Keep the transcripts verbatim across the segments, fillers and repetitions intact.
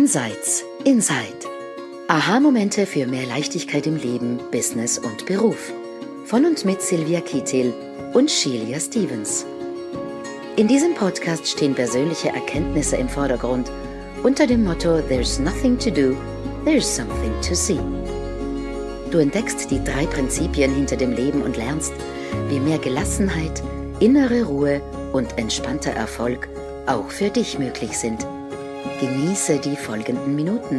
Insights Inside. Aha-Momente für mehr Leichtigkeit im Leben, Business und Beruf. Von und mit Silvia Kietil und Shelia Stevens. In diesem Podcast stehen persönliche Erkenntnisse im Vordergrund unter dem Motto There's nothing to do, there's something to see. Du entdeckst die drei Prinzipien hinter dem Leben und lernst, wie mehr Gelassenheit, innere Ruhe und entspannter Erfolg auch für dich möglich sind. Genieße die folgenden Minuten.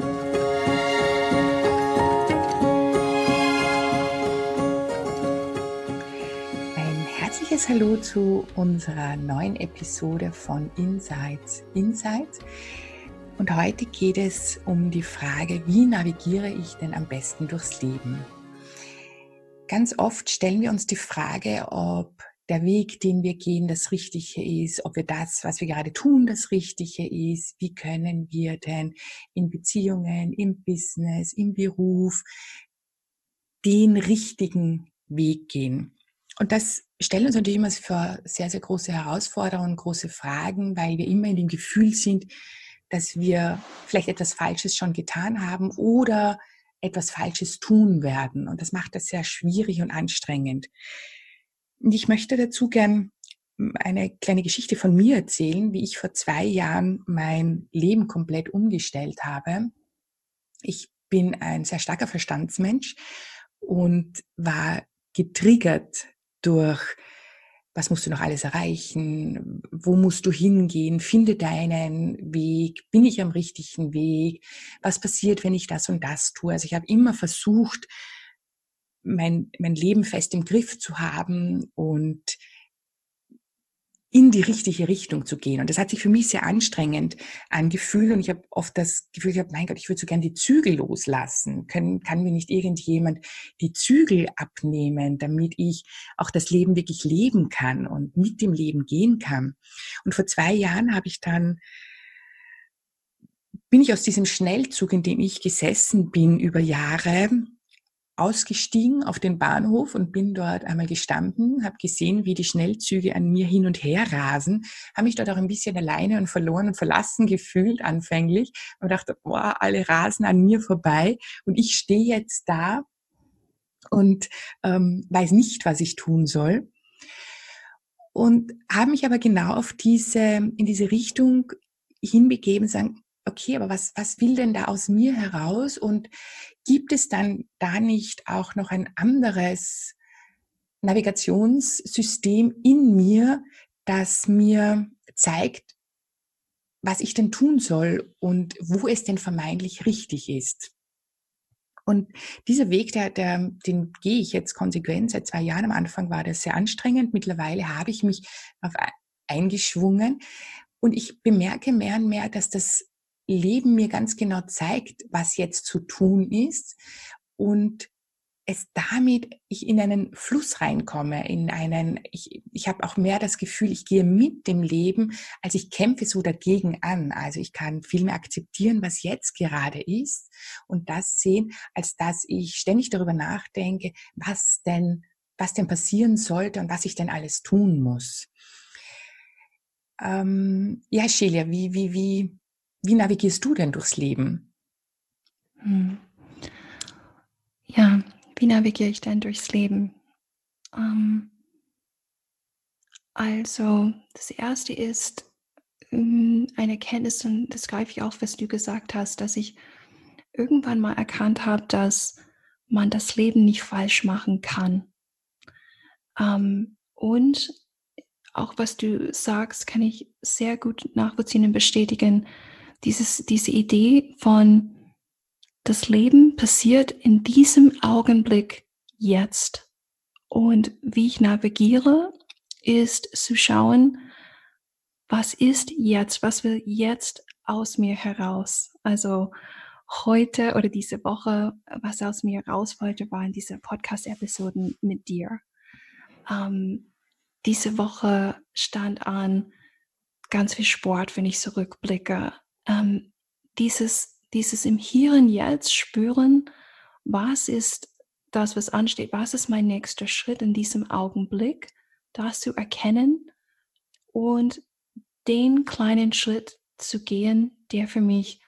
Ein herzliches Hallo zu unserer neuen Episode von Insights Insights. Und heute geht es um die Frage, wie navigiere ich denn am besten durchs Leben? Ganz oft stellen wir uns die Frage, ob der Weg, den wir gehen, das Richtige ist, ob wir das, was wir gerade tun, das Richtige ist. Wie können wir denn in Beziehungen, im Business, im Beruf den richtigen Weg gehen? Und das stellt uns natürlich immer für sehr, sehr große Herausforderungen, große Fragen, weil wir immer in dem Gefühl sind, dass wir vielleicht etwas Falsches schon getan haben oder etwas Falsches tun werden. Und das macht das sehr schwierig und anstrengend. Und ich möchte dazu gern eine kleine Geschichte von mir erzählen, wie ich vor zwei Jahren mein Leben komplett umgestellt habe. Ich bin ein sehr starker Verstandsmensch und war getriggert durch, was musst du noch alles erreichen, wo musst du hingehen, finde deinen Weg, bin ich am richtigen Weg, was passiert, wenn ich das und das tue. Also ich habe immer versucht, mein, mein Leben fest im Griff zu haben und in die richtige Richtung zu gehen. Und das hat sich für mich sehr anstrengend angefühlt. Und ich habe oft das Gefühl, ich habe, mein Gott, ich würde so gern die Zügel loslassen. Können, kann mir nicht irgendjemand die Zügel abnehmen, damit ich auch das Leben wirklich leben kann und mit dem Leben gehen kann. Und vor zwei Jahren habe ich dann bin ich aus diesem Schnellzug, in dem ich gesessen bin über Jahre, ausgestiegen auf den Bahnhof und bin dort einmal gestanden, habe gesehen, wie die Schnellzüge an mir hin und her rasen, habe mich dort auch ein bisschen alleine und verloren und verlassen gefühlt anfänglich und dachte, boah, alle rasen an mir vorbei und ich stehe jetzt da und ähm, weiß nicht, was ich tun soll. Und habe mich aber genau auf diese, in diese Richtung hinbegeben, sagen, okay, aber was, was will denn da aus mir heraus? Und gibt es dann da nicht auch noch ein anderes Navigationssystem in mir, das mir zeigt, was ich denn tun soll und wo es denn vermeintlich richtig ist? Und dieser Weg, der, der, den gehe ich jetzt konsequent seit zwei Jahren. Am Anfang war das sehr anstrengend. Mittlerweile habe ich mich auf eingeschwungen und ich bemerke mehr und mehr, dass das Leben mir ganz genau zeigt, was jetzt zu tun ist und es damit ich in einen Fluss reinkomme, in einen, ich, ich habe auch mehr das Gefühl, ich gehe mit dem Leben, als ich kämpfe so dagegen an. Also ich kann viel mehr akzeptieren, was jetzt gerade ist und das sehen, als dass ich ständig darüber nachdenke, was denn, was denn passieren sollte und was ich denn alles tun muss. Ähm, ja, Shelia, wie, wie, wie, Wie navigierst du denn durchs Leben? Hm. Ja, wie navigiere ich denn durchs Leben? Ähm, also, das Erste ist ähm, eine Erkenntnis, und das greife ich auf, was du gesagt hast, dass ich irgendwann mal erkannt habe, dass man das Leben nicht falsch machen kann. Ähm, und auch was du sagst, kann ich sehr gut nachvollziehen und bestätigen. Dieses, diese Idee von, das Leben passiert in diesem Augenblick jetzt. Und wie ich navigiere, ist zu schauen, was ist jetzt, was will jetzt aus mir heraus. Also heute oder diese Woche, was aus mir raus wollte, waren diese Podcast-Episoden mit dir. Ähm, diese Woche stand an ganz viel Sport, wenn ich zurückblicke. Ähm, dieses, dieses im Hier und Jetzt spüren, was ist das, was ansteht, was ist mein nächster Schritt in diesem Augenblick, das zu erkennen und den kleinen Schritt zu gehen, der für mich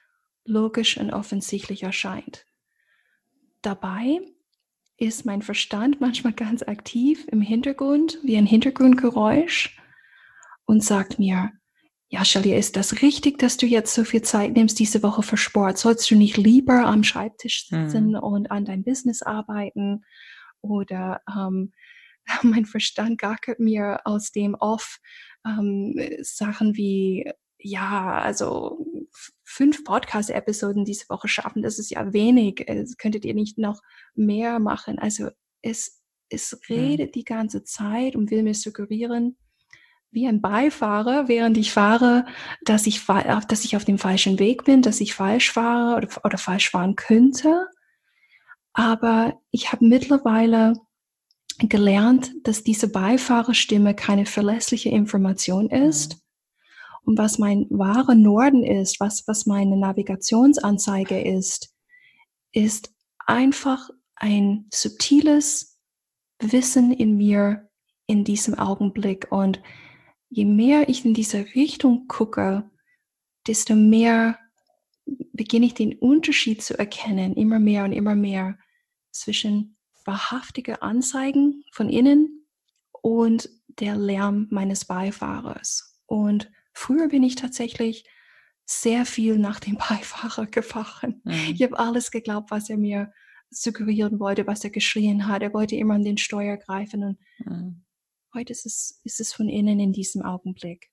logisch und offensichtlich erscheint. Dabei ist mein Verstand manchmal ganz aktiv im Hintergrund, wie ein Hintergrundgeräusch und sagt mir, ja, Shelia, ist das richtig, dass du jetzt so viel Zeit nimmst diese Woche für Sport? Sollst du nicht lieber am Schreibtisch sitzen mhm. und an dein Business arbeiten? Oder ähm, mein Verstand gackert mir aus dem Off ähm, Sachen wie, ja, also fünf Podcast-Episoden diese Woche schaffen, das ist ja wenig. Es könntet ihr nicht noch mehr machen? Also es, es redet mhm. die ganze Zeit und will mir suggerieren, wie ein Beifahrer, während ich fahre, dass ich, dass ich auf dem falschen Weg bin, dass ich falsch fahre oder, oder falsch fahren könnte. Aber ich habe mittlerweile gelernt, dass diese Beifahrerstimme keine verlässliche Information ist. Mhm. Und was mein wahrer Norden ist, was, was meine Navigationsanzeige ist, ist einfach ein subtiles Wissen in mir in diesem Augenblick. Und je mehr ich in diese Richtung gucke, desto mehr beginne ich den Unterschied zu erkennen, immer mehr und immer mehr zwischen wahrhaftige Anzeigen von innen und der Lärm meines Beifahrers. Und früher bin ich tatsächlich sehr viel nach dem Beifahrer gefahren. Mhm. Ich habe alles geglaubt, was er mir suggerieren wollte, was er geschrien hat. Er wollte immer an den Steuer greifen. Und mhm. heute ist es, ist es von innen in diesem Augenblick.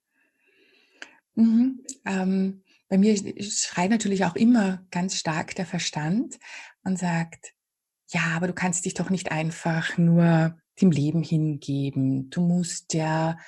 Mhm. Ähm, bei mir schreit natürlich auch immer ganz stark der Verstand und sagt, ja, aber du kannst dich doch nicht einfach nur dem Leben hingeben. Du musst ja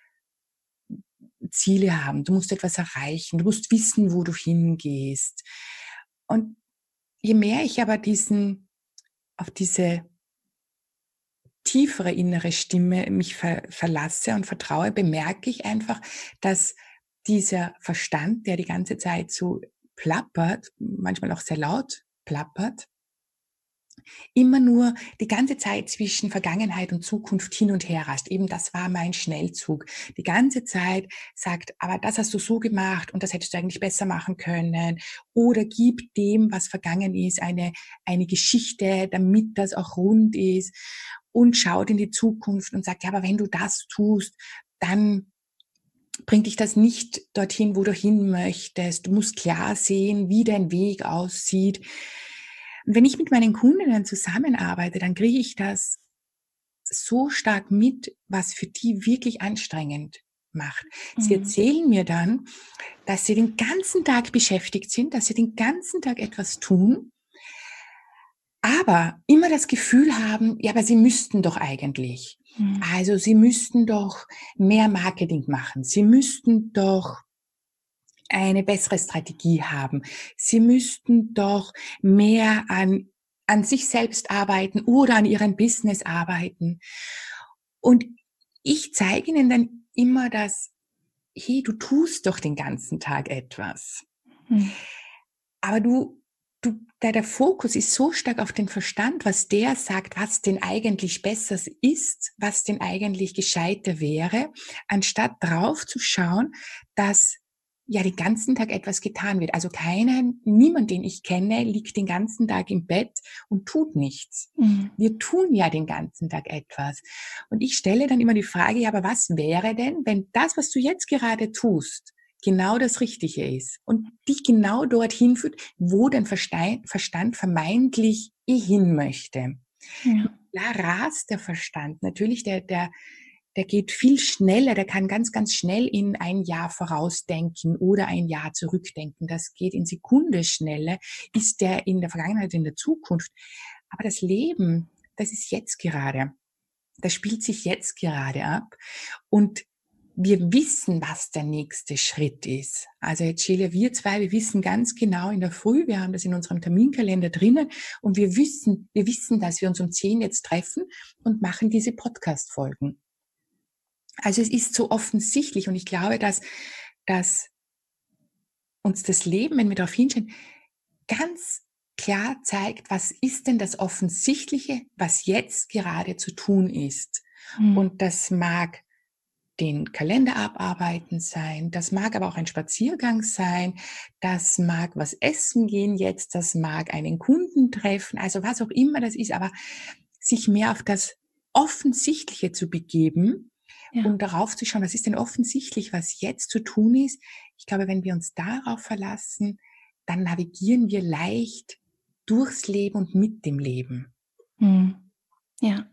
Ziele haben, du musst etwas erreichen, du musst wissen, wo du hingehst. Und je mehr ich aber diesen, auf diese tiefere innere Stimme mich ver, verlasse und vertraue, bemerke ich einfach, dass dieser Verstand, der die ganze Zeit so plappert, manchmal auch sehr laut plappert, immer nur die ganze Zeit zwischen Vergangenheit und Zukunft hin und her rast. Eben das war mein Schnellzug. Die ganze Zeit sagt, aber das hast du so gemacht und das hättest du eigentlich besser machen können. Oder gib dem, was vergangen ist, eine, eine Geschichte, damit das auch rund ist. Und schaut in die Zukunft und sagt, ja, aber wenn du das tust, dann bringt dich das nicht dorthin, wo du hin möchtest. Du musst klar sehen, wie dein Weg aussieht. Und wenn ich mit meinen Kundinnen zusammenarbeite, dann kriege ich das so stark mit, was für die wirklich anstrengend macht. Mhm. Sie erzählen mir dann, dass sie den ganzen Tag beschäftigt sind, dass sie den ganzen Tag etwas tun, aber immer das Gefühl haben, ja, aber sie müssten doch eigentlich. Mhm. Also sie müssten doch mehr Marketing machen. Sie müssten doch eine bessere Strategie haben. Sie müssten doch mehr an, an sich selbst arbeiten oder an ihrem Business arbeiten. Und ich zeige ihnen dann immer das, hey, du tust doch den ganzen Tag etwas. Hm. Aber du, du, der, der Fokus ist so stark auf den Verstand, was der sagt, was denn eigentlich besser ist, was denn eigentlich gescheiter wäre, anstatt drauf zu schauen, dass ja den ganzen Tag etwas getan wird. Also keinen, niemand, den ich kenne, liegt den ganzen Tag im Bett und tut nichts. Mhm. Wir tun ja den ganzen Tag etwas. Und ich stelle dann immer die Frage, ja, aber was wäre denn, wenn das, was du jetzt gerade tust, genau das Richtige ist und dich genau dorthin führt, wo dein Verstand vermeintlich eh hin möchte. Ja. Da rast der Verstand. Natürlich, der, der, der geht viel schneller, der kann ganz, ganz schnell in ein Jahr vorausdenken oder ein Jahr zurückdenken. Das geht in Sekunde schneller, ist der in der Vergangenheit, in der Zukunft. Aber das Leben, das ist jetzt gerade. Das spielt sich jetzt gerade ab. Und wir wissen, was der nächste Schritt ist. Also jetzt, Shelia, wir zwei, wir wissen ganz genau in der Früh, wir haben das in unserem Terminkalender drinnen und wir wissen, wir wissen, dass wir uns um zehn jetzt treffen und machen diese Podcast-Folgen. Also es ist so offensichtlich und ich glaube, dass, dass uns das Leben, wenn wir darauf hinschauen, ganz klar zeigt, was ist denn das Offensichtliche, was jetzt gerade zu tun ist. Mhm. Und das mag den Kalender abarbeiten sein, das mag aber auch ein Spaziergang sein, das mag was essen gehen jetzt, das mag einen Kunden treffen, also was auch immer das ist, aber sich mehr auf das Offensichtliche zu begeben ja. und darauf zu schauen, was ist denn offensichtlich, was jetzt zu tun ist. Ich glaube, wenn wir uns darauf verlassen, dann navigieren wir leicht durchs Leben und mit dem Leben. Hm. Ja,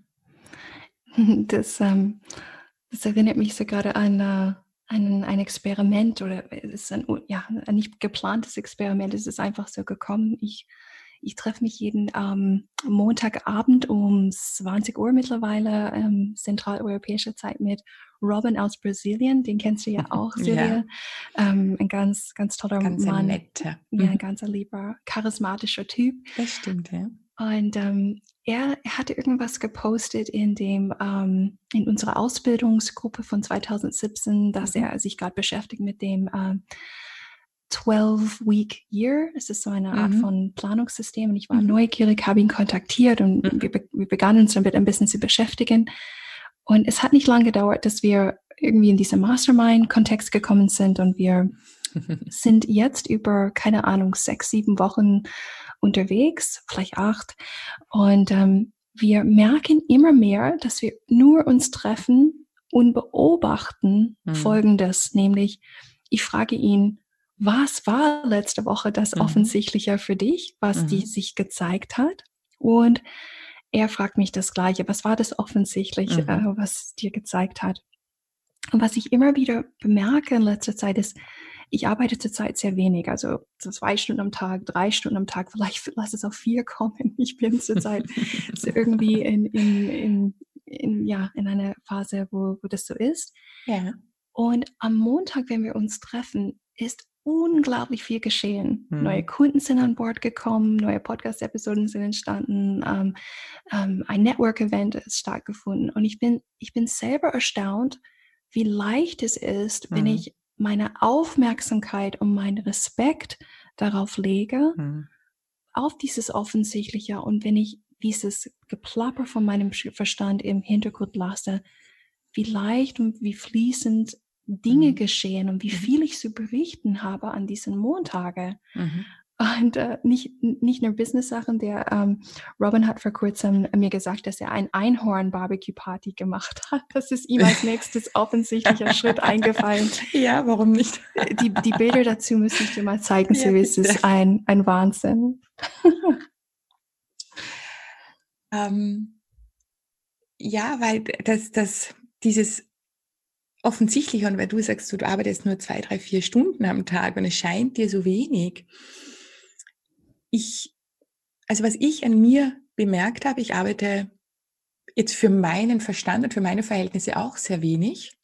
das, ähm, das erinnert mich so gerade an äh, ein, ein Experiment oder es ist ein, ja, ein nicht geplantes Experiment. Es ist einfach so gekommen. Ich, ich treffe mich jeden ähm, Montagabend um zwanzig Uhr mittlerweile ähm, zentraleuropäischer Zeit mit Robin aus Brasilien. Den kennst du ja auch, Silvia. Ja. Ähm, ein ganz, ganz toller ganz Mann. Netter. Ja, ein ganz lieber, charismatischer Typ. Das stimmt, ja. Und ähm, er, er hatte irgendwas gepostet in dem ähm, in unserer Ausbildungsgruppe von zwanzig siebzehn, dass mhm. er sich gerade beschäftigt mit dem ähm, zwölf-Week Year. Es ist so eine Art mhm. von Planungssystem. Und ich war mhm. neugierig, habe ihn kontaktiert und mhm. wir, wir begannen uns damit ein bisschen zu beschäftigen. Und es hat nicht lange gedauert, dass wir irgendwie in diesen Mastermind-Kontext gekommen sind und wir sind jetzt über, keine Ahnung, sechs, sieben Wochen unterwegs, vielleicht acht. Und ähm, wir merken immer mehr, dass wir nur uns treffen und beobachten mhm. Folgendes, nämlich ich frage ihn, was war letzte Woche das mhm. Offensichtliche für dich, was mhm. die sich gezeigt hat? Und er fragt mich das Gleiche, was war das Offensichtliche, mhm. äh, was dir gezeigt hat? Und was ich immer wieder bemerke in letzter Zeit ist, ich arbeite zurzeit sehr wenig, also zwei Stunden am Tag, drei Stunden am Tag, vielleicht lass es auf vier kommen. Ich bin zurzeit so irgendwie in, in, in, in, ja, in einer Phase, wo, wo das so ist. Ja. Und am Montag, wenn wir uns treffen, ist unglaublich viel geschehen. Mhm. Neue Kunden sind an Bord gekommen, neue Podcast-Episoden sind entstanden, ähm, ähm, ein Network-Event ist stattgefunden. Und ich bin, ich bin selber erstaunt, wie leicht es ist, mhm. wenn ich meine Aufmerksamkeit und meinen Respekt darauf lege, mhm. auf dieses Offensichtliche und wenn ich dieses Geplapper von meinem Verstand im Hintergrund lasse, wie leicht und wie fließend Dinge mhm. geschehen und wie mhm. viel ich zu berichten habe an diesen Montage. Mhm. Und äh, nicht, nicht nur Business-Sachen. Der ähm, Robin hat vor kurzem mir gesagt, dass er ein Einhorn-Barbecue-Party gemacht hat. Das ist ihm als nächstes offensichtlicher Schritt eingefallen. Ja, warum nicht? Die, die Bilder dazu müsste ich dir mal zeigen, ja, Silvia. Es ist ein, ein Wahnsinn. ähm, ja, weil das, das, dieses Offensichtliche, und weil du sagst, du arbeitest nur zwei, drei, vier Stunden am Tag und es scheint dir so wenig. Ich, also was ich an mir bemerkt habe, ich arbeite jetzt für meinen Verstand und für meine Verhältnisse auch sehr wenig.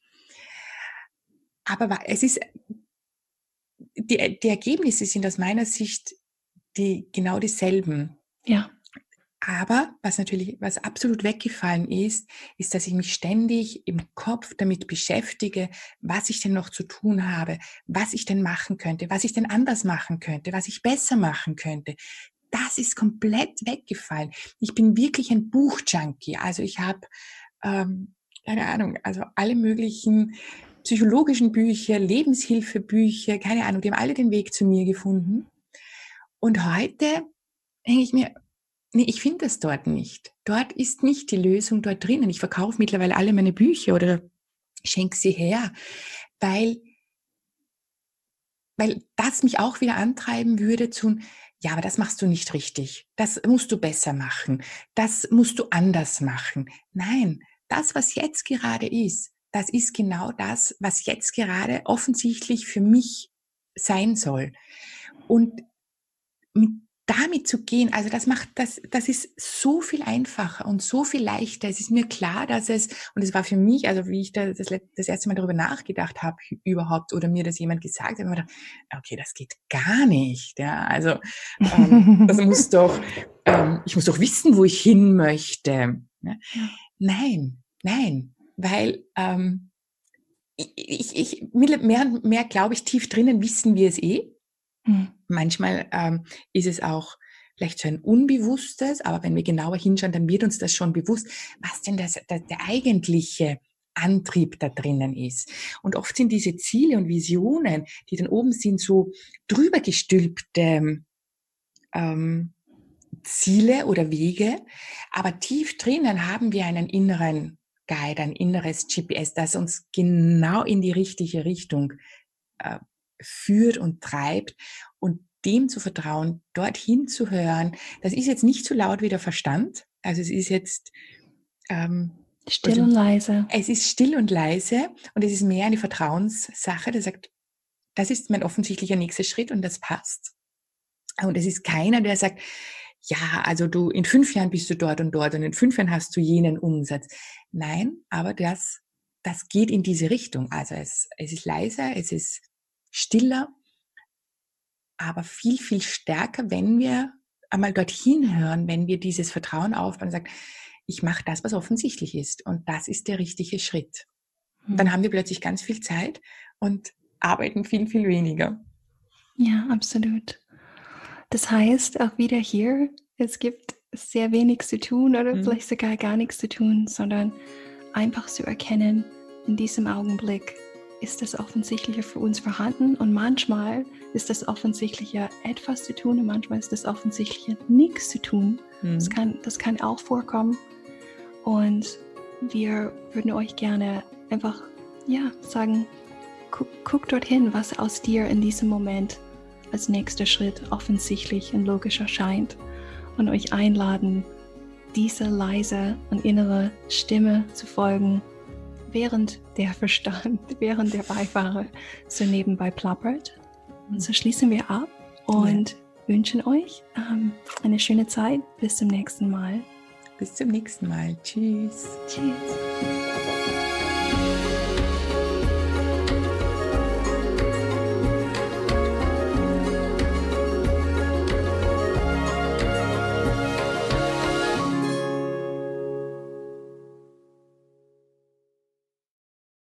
Aber es ist, die, die Ergebnisse sind aus meiner Sicht die, genau dieselben. Ja. Aber was natürlich, was absolut weggefallen ist, ist, dass ich mich ständig im Kopf damit beschäftige, was ich denn noch zu tun habe, was ich denn machen könnte, was ich denn anders machen könnte, was ich besser machen könnte. Das ist komplett weggefallen. Ich bin wirklich ein Buchjunkie. Also ich habe, ähm, keine Ahnung, also alle möglichen psychologischen Bücher, Lebenshilfebücher, keine Ahnung, die haben alle den Weg zu mir gefunden. Und heute denke ich mir, nee, ich finde das dort nicht. Dort ist nicht die Lösung dort drinnen. Ich verkaufe mittlerweile alle meine Bücher oder schenke sie her, weil, weil das mich auch wieder antreiben würde zu, ja, aber das machst du nicht richtig. Das musst du besser machen. Das musst du anders machen. Nein, das, was jetzt gerade ist, das ist genau das, was jetzt gerade offensichtlich für mich sein soll. Und mit damit zu gehen, also das macht, das, das ist so viel einfacher und so viel leichter. Es ist mir klar, dass es, und es war für mich, also wie ich da das, das erste Mal darüber nachgedacht habe überhaupt oder mir das jemand gesagt hat, habe ich mir gedacht, okay, das geht gar nicht. Ja, also ähm, das muss doch, ähm, ich muss doch wissen, wo ich hin möchte. Ja? Nein, nein, weil ähm, ich, ich, ich mehr und mehr, glaube ich, tief drinnen wissen wir es eh. Hm. Manchmal ähm, ist es auch vielleicht so ein Unbewusstes, aber wenn wir genauer hinschauen, dann wird uns das schon bewusst, was denn das, das, der eigentliche Antrieb da drinnen ist. Und oft sind diese Ziele und Visionen, die dann oben sind, so drüber gestülpte ähm, Ziele oder Wege, aber tief drinnen haben wir einen inneren Guide, ein inneres G P S, das uns genau in die richtige Richtung äh, führt und treibt, und dem zu vertrauen, dorthin zu hören. Das ist jetzt nicht so laut wie der Verstand, also es ist jetzt ähm, still also, und leise. Es ist still und leise und es ist mehr eine Vertrauenssache, der sagt, das ist mein offensichtlicher nächster Schritt und das passt. Und es ist keiner, der sagt, ja, also du, in fünf Jahren bist du dort und dort und in fünf Jahren hast du jenen Umsatz. Nein, aber das, das geht in diese Richtung. Also es, es ist leiser, es ist stiller, aber viel, viel stärker, wenn wir einmal dorthin hören, wenn wir dieses Vertrauen aufbauen und sagen, ich mache das, was offensichtlich ist, und das ist der richtige Schritt. Und dann haben wir plötzlich ganz viel Zeit und arbeiten viel, viel weniger. Ja, absolut. Das heißt auch wieder hier, es gibt sehr wenig zu tun oder mhm. vielleicht sogar gar nichts zu tun, sondern einfach zu erkennen, in diesem Augenblick ist das Offensichtliche für uns vorhanden, und manchmal ist das Offensichtliche etwas zu tun und manchmal ist das Offensichtliche nichts zu tun. Mhm. Das kann, das kann auch vorkommen, und wir würden euch gerne einfach ja, sagen, guck, guck dorthin, was aus dir in diesem Moment als nächster Schritt offensichtlich und logisch erscheint, und euch einladen, dieser leise und innere Stimme zu folgen, während der Verstand, während der Beifahrer so nebenbei plappert. Und so schließen wir ab und ja. wünschen euch ähm, eine schöne Zeit. Bis zum nächsten Mal. Bis zum nächsten Mal. Tschüss. Tschüss.